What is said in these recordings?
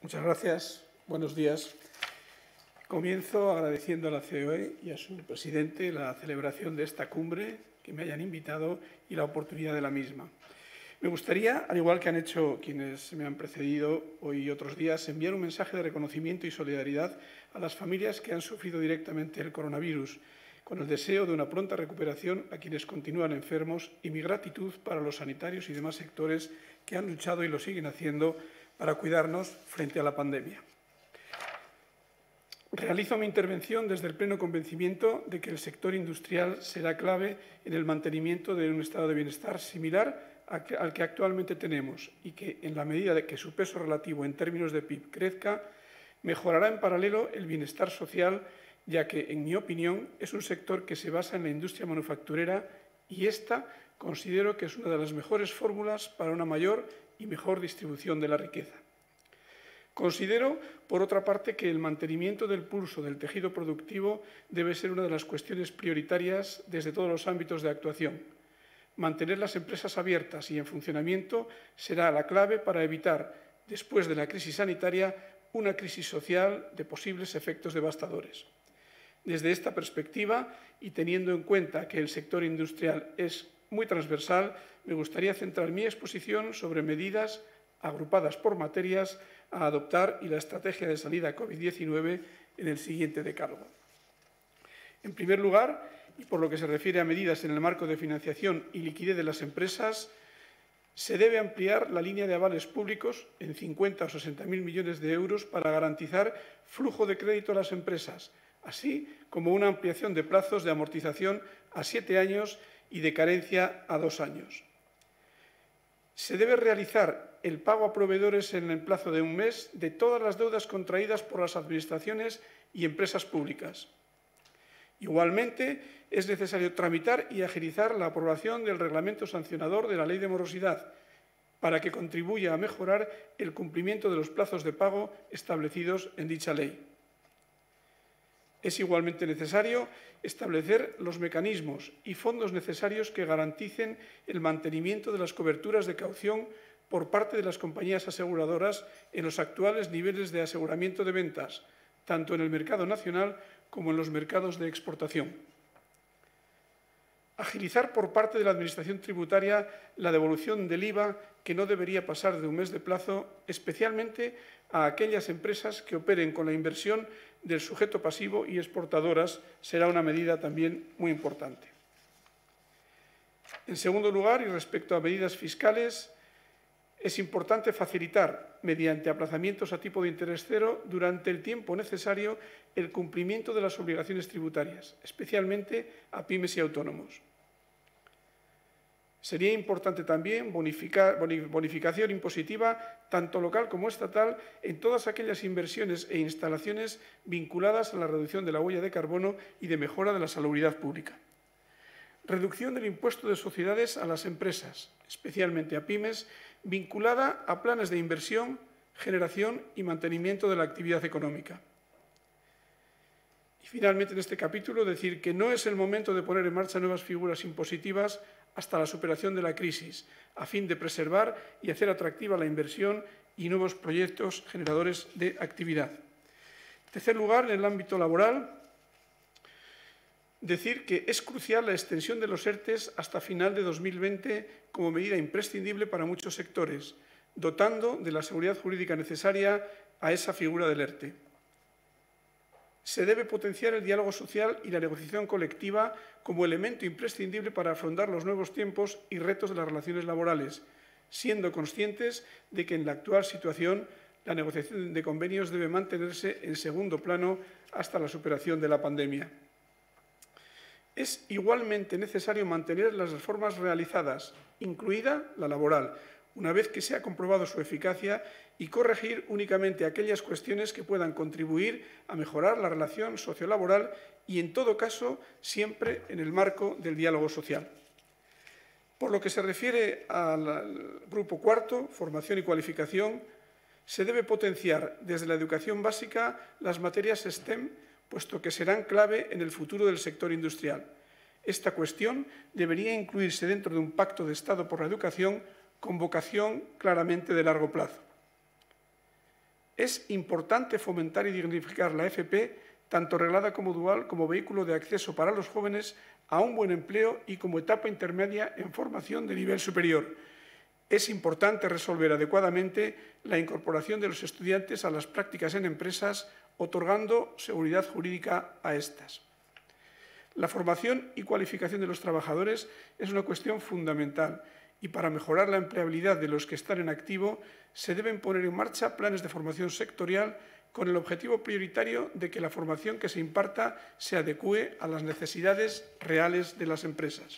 Muchas gracias. Buenos días. Comienzo agradeciendo a la COE y a su presidente la celebración de esta cumbre, que me hayan invitado y la oportunidad de la misma. Me gustaría, al igual que han hecho quienes me han precedido hoy y otros días, enviar un mensaje de reconocimiento y solidaridad a las familias que han sufrido directamente el coronavirus, con el deseo de una pronta recuperación a quienes continúan enfermos y mi gratitud para los sanitarios y demás sectores que han luchado y lo siguen haciendo para cuidarnos frente a la pandemia. Realizo mi intervención desde el pleno convencimiento de que el sector industrial será clave en el mantenimiento de un estado de bienestar similar al que actualmente tenemos y que, en la medida de que su peso relativo en términos de PIB crezca, mejorará en paralelo el bienestar social, ya que, en mi opinión, es un sector que se basa en la industria manufacturera y esta considero que es una de las mejores fórmulas para una mayor y mejor distribución de la riqueza. Considero, por otra parte, que el mantenimiento del pulso del tejido productivo debe ser una de las cuestiones prioritarias desde todos los ámbitos de actuación. Mantener las empresas abiertas y en funcionamiento será la clave para evitar, después de la crisis sanitaria, una crisis social de posibles efectos devastadores. Desde esta perspectiva, y teniendo en cuenta que el sector industrial es muy transversal, me gustaría centrar mi exposición sobre medidas agrupadas por materias a adoptar y la estrategia de salida COVID-19 en el siguiente decálogo. En primer lugar, y por lo que se refiere a medidas en el marco de financiación y liquidez de las empresas, se debe ampliar la línea de avales públicos en 50 o 60.000 millones de euros para garantizar flujo de crédito a las empresas, así como una ampliación de plazos de amortización a 7 años y de carencia a 2 años. Se debe realizar el pago a proveedores en el plazo de un mes de todas las deudas contraídas por las administraciones y empresas públicas. Igualmente, es necesario tramitar y agilizar la aprobación del reglamento sancionador de la Ley de Morosidad para que contribuya a mejorar el cumplimiento de los plazos de pago establecidos en dicha ley. Es igualmente necesario establecer los mecanismos y fondos necesarios que garanticen el mantenimiento de las coberturas de caución por parte de las compañías aseguradoras en los actuales niveles de aseguramiento de ventas, tanto en el mercado nacional como en los mercados de exportación. Agilizar por parte de la Administración tributaria la devolución del IVA, que no debería pasar de un mes de plazo, especialmente a aquellas empresas que operen con la inversión del sujeto pasivo y exportadoras, será una medida también muy importante. En segundo lugar, y respecto a medidas fiscales, es importante facilitar, mediante aplazamientos a tipo de interés cero, durante el tiempo necesario, el cumplimiento de las obligaciones tributarias, especialmente a pymes y autónomos. Sería importante también bonificación impositiva, tanto local como estatal, en todas aquellas inversiones e instalaciones vinculadas a la reducción de la huella de carbono y de mejora de la salubridad pública. Reducción del impuesto de sociedades a las empresas, especialmente a pymes, vinculada a planes de inversión, generación y mantenimiento de la actividad económica. Y finalmente, en este capítulo, decir que no es el momento de poner en marcha nuevas figuras impositivas hasta la superación de la crisis, a fin de preservar y hacer atractiva la inversión y nuevos proyectos generadores de actividad. En tercer lugar, en el ámbito laboral, decir que es crucial la extensión de los ERTEs hasta final de 2020 como medida imprescindible para muchos sectores, dotando de la seguridad jurídica necesaria a esa figura del ERTE. Se debe potenciar el diálogo social y la negociación colectiva como elemento imprescindible para afrontar los nuevos tiempos y retos de las relaciones laborales, siendo conscientes de que en la actual situación la negociación de convenios debe mantenerse en segundo plano hasta la superación de la pandemia. Es igualmente necesario mantener las reformas realizadas, incluida la laboral, una vez que se ha comprobado su eficacia, y corregir únicamente aquellas cuestiones que puedan contribuir a mejorar la relación sociolaboral y, en todo caso, siempre en el marco del diálogo social. Por lo que se refiere al grupo cuarto, formación y cualificación, se debe potenciar desde la educación básica las materias STEM, puesto que serán clave en el futuro del sector industrial. Esta cuestión debería incluirse dentro de un pacto de Estado por la educación con vocación claramente de largo plazo. Es importante fomentar y dignificar la FP, tanto reglada como dual, como vehículo de acceso para los jóvenes a un buen empleo y como etapa intermedia en formación de nivel superior. Es importante resolver adecuadamente la incorporación de los estudiantes a las prácticas en empresas, otorgando seguridad jurídica a estas. La formación y cualificación de los trabajadores es una cuestión fundamental y para mejorar la empleabilidad de los que están en activo se deben poner en marcha planes de formación sectorial con el objetivo prioritario de que la formación que se imparta se adecúe a las necesidades reales de las empresas.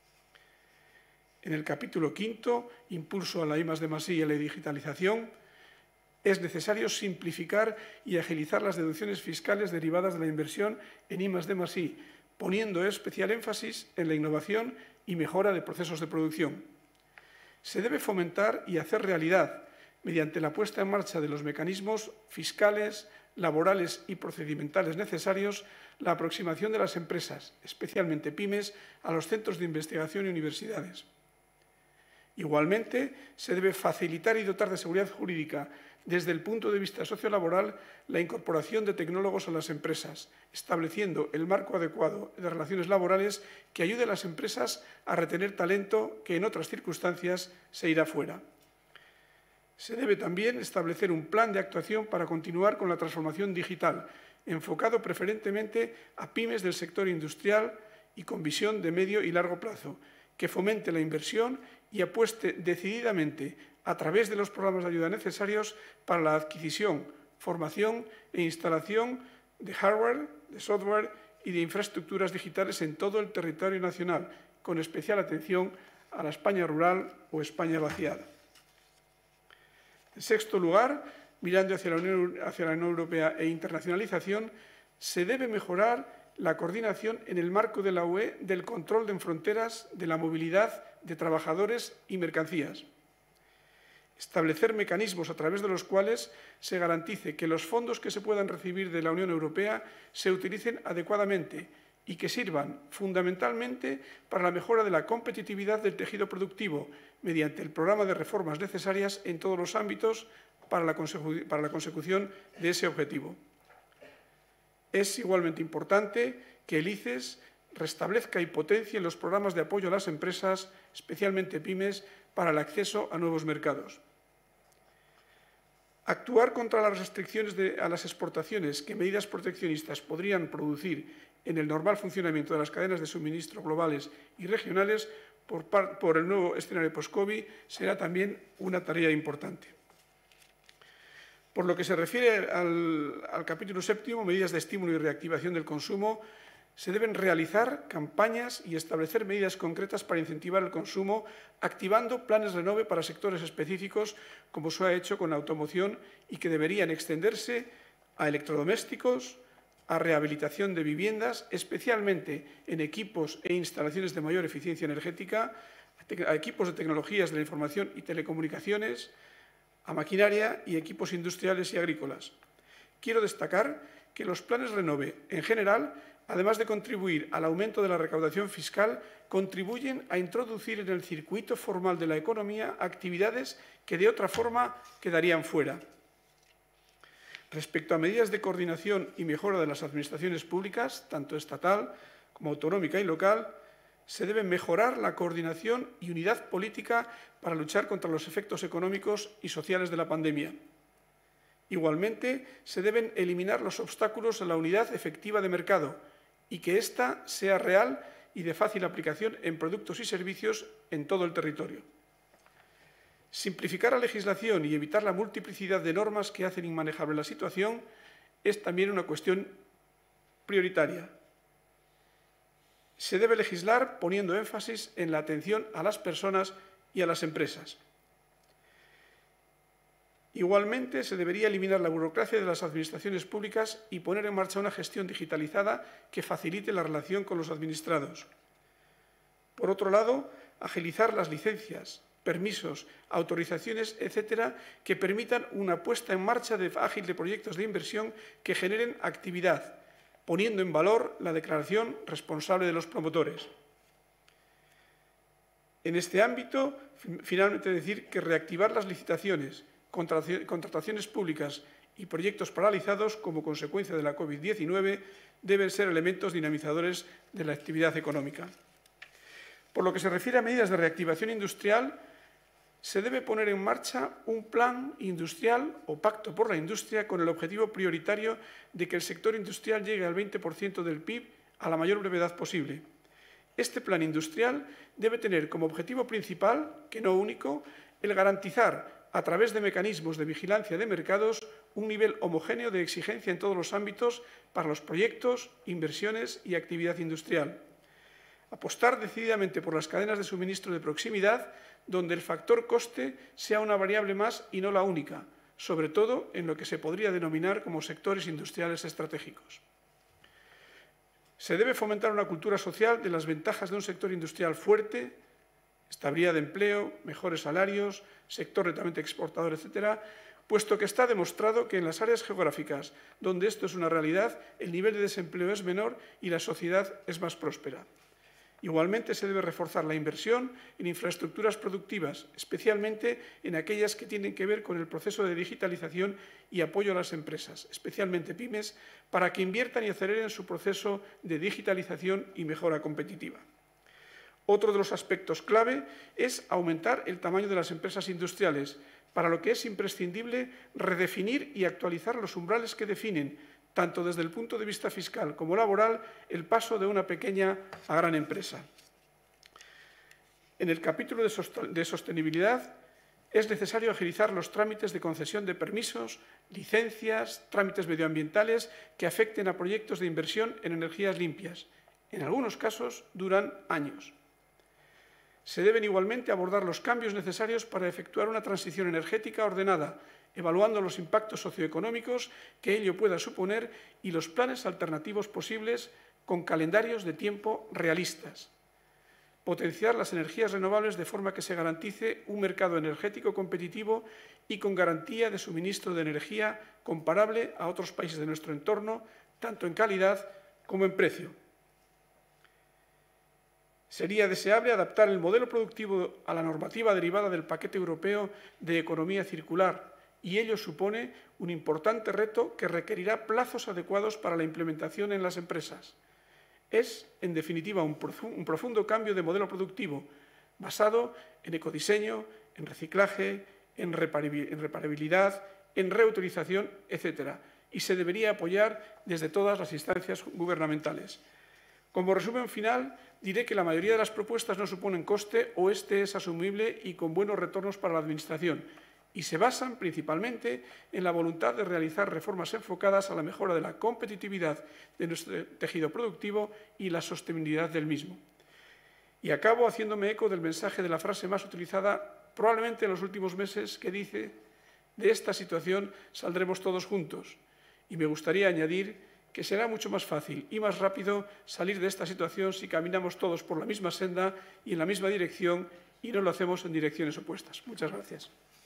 En el capítulo quinto, impulso a la I+D+I y a la digitalización, es necesario simplificar y agilizar las deducciones fiscales derivadas de la inversión en I+D+I, poniendo especial énfasis en la innovación y mejora de procesos de producción. Se debe fomentar y hacer realidad, mediante la puesta en marcha de los mecanismos fiscales, laborales y procedimentales necesarios, la aproximación de las empresas, especialmente pymes, a los centros de investigación y universidades. Igualmente, se debe facilitar y dotar de seguridad jurídica, desde el punto de vista sociolaboral, la incorporación de tecnólogos a las empresas, estableciendo el marco adecuado de relaciones laborales que ayude a las empresas a retener talento que en otras circunstancias se irá fuera. Se debe también establecer un plan de actuación para continuar con la transformación digital, enfocado preferentemente a pymes del sector industrial y con visión de medio y largo plazo, que fomente la inversión y apueste decididamente a través de los programas de ayuda necesarios para la adquisición, formación e instalación de hardware, de software y de infraestructuras digitales en todo el territorio nacional, con especial atención a la España rural o España vaciada. En sexto lugar, mirando hacia la Unión Europea e internacionalización, se debe mejorar la coordinación en el marco de la UE del control en fronteras de la movilidad de trabajadores y mercancías. Establecer mecanismos a través de los cuales se garantice que los fondos que se puedan recibir de la Unión Europea se utilicen adecuadamente y que sirvan fundamentalmente para la mejora de la competitividad del tejido productivo mediante el programa de reformas necesarias en todos los ámbitos para la consecución de ese objetivo. Es igualmente importante que el ICES restablezca y potencie los programas de apoyo a las empresas, especialmente pymes, para el acceso a nuevos mercados. Actuar contra las restricciones a las exportaciones que medidas proteccionistas podrían producir en el normal funcionamiento de las cadenas de suministro globales y regionales por el nuevo escenario post-COVID será también una tarea importante. Por lo que se refiere al capítulo séptimo, medidas de estímulo y reactivación del consumo, se deben realizar campañas y establecer medidas concretas para incentivar el consumo, activando planes Renove para sectores específicos, como se ha hecho con la automoción, y que deberían extenderse a electrodomésticos, a rehabilitación de viviendas, especialmente en equipos e instalaciones de mayor eficiencia energética, a equipos de tecnologías de la información y telecomunicaciones, a maquinaria y equipos industriales y agrícolas. Quiero destacar que los planes Renove, en general, además de contribuir al aumento de la recaudación fiscal, contribuyen a introducir en el circuito formal de la economía actividades que de otra forma quedarían fuera. Respecto a medidas de coordinación y mejora de las administraciones públicas, tanto estatal como autonómica y local, se debe mejorar la coordinación y unidad política para luchar contra los efectos económicos y sociales de la pandemia. Igualmente, se deben eliminar los obstáculos a la unidad efectiva de mercado y que ésta sea real y de fácil aplicación en productos y servicios en todo el territorio. Simplificar la legislación y evitar la multiplicidad de normas que hacen inmanejable la situación es también una cuestión prioritaria. Se debe legislar poniendo énfasis en la atención a las personas y a las empresas. Igualmente, se debería eliminar la burocracia de las administraciones públicas y poner en marcha una gestión digitalizada que facilite la relación con los administrados. Por otro lado, agilizar las licencias, permisos, autorizaciones, etcétera, que permitan una puesta en marcha ágil de proyectos de inversión que generen actividad, poniendo en valor la declaración responsable de los promotores. En este ámbito, finalmente decir que reactivar las licitaciones, contrataciones públicas y proyectos paralizados como consecuencia de la COVID-19 deben ser elementos dinamizadores de la actividad económica. Por lo que se refiere a medidas de reactivación industrial, se debe poner en marcha un plan industrial o pacto por la industria con el objetivo prioritario de que el sector industrial llegue al 20% del PIB a la mayor brevedad posible. Este plan industrial debe tener como objetivo principal, que no único, el garantizar, a través de mecanismos de vigilancia de mercados, un nivel homogéneo de exigencia en todos los ámbitos para los proyectos, inversiones y actividad industrial. Apostar decididamente por las cadenas de suministro de proximidad, donde el factor coste sea una variable más y no la única, sobre todo en lo que se podría denominar como sectores industriales estratégicos. Se debe fomentar una cultura social de las ventajas de un sector industrial fuerte, estabilidad de empleo, mejores salarios, sector netamente exportador, etcétera, puesto que está demostrado que en las áreas geográficas donde esto es una realidad, el nivel de desempleo es menor y la sociedad es más próspera. Igualmente, se debe reforzar la inversión en infraestructuras productivas, especialmente en aquellas que tienen que ver con el proceso de digitalización y apoyo a las empresas, especialmente pymes, para que inviertan y aceleren su proceso de digitalización y mejora competitiva. Otro de los aspectos clave es aumentar el tamaño de las empresas industriales, para lo que es imprescindible redefinir y actualizar los umbrales que definen, tanto desde el punto de vista fiscal como laboral, el paso de una pequeña a gran empresa. En el capítulo de sostenibilidad es necesario agilizar los trámites de concesión de permisos, licencias, trámites medioambientales que afecten a proyectos de inversión en energías limpias. En algunos casos duran años. Se deben igualmente abordar los cambios necesarios para efectuar una transición energética ordenada, evaluando los impactos socioeconómicos que ello pueda suponer y los planes alternativos posibles con calendarios de tiempo realistas. Potenciar las energías renovables de forma que se garantice un mercado energético competitivo y con garantía de suministro de energía comparable a otros países de nuestro entorno, tanto en calidad como en precio. Sería deseable adaptar el modelo productivo a la normativa derivada del paquete europeo de economía circular, y ello supone un importante reto que requerirá plazos adecuados para la implementación en las empresas. Es, en definitiva, un profundo cambio de modelo productivo basado en ecodiseño, en reciclaje, en reparabilidad, en reutilización, etc. Y se debería apoyar desde todas las instancias gubernamentales. Como resumen final, diré que la mayoría de las propuestas no suponen coste o este es asumible y con buenos retornos para la Administración, y se basan principalmente en la voluntad de realizar reformas enfocadas a la mejora de la competitividad de nuestro tejido productivo y la sostenibilidad del mismo. Y acabo haciéndome eco del mensaje de la frase más utilizada probablemente en los últimos meses, que dice: de esta situación saldremos todos juntos. Y me gustaría añadir que será mucho más fácil y más rápido salir de esta situación si caminamos todos por la misma senda y en la misma dirección y no lo hacemos en direcciones opuestas. Muchas gracias.